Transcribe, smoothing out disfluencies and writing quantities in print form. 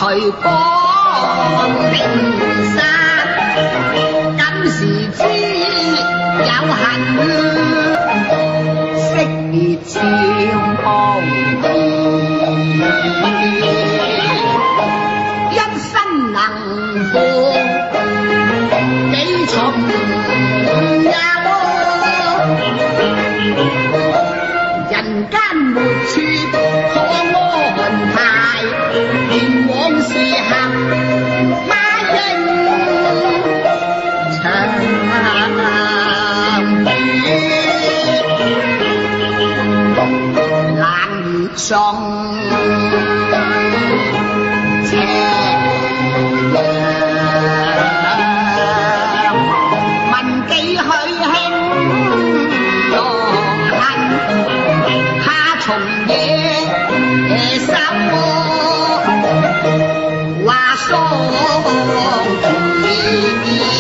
徐光明山，今时知有恨，惜别超芳意。一生能负几重憂，人間沒處可安排，連往事合孖英長悲，冷月送斜陽，問幾許輕浪恨，怕從野收。話桑田。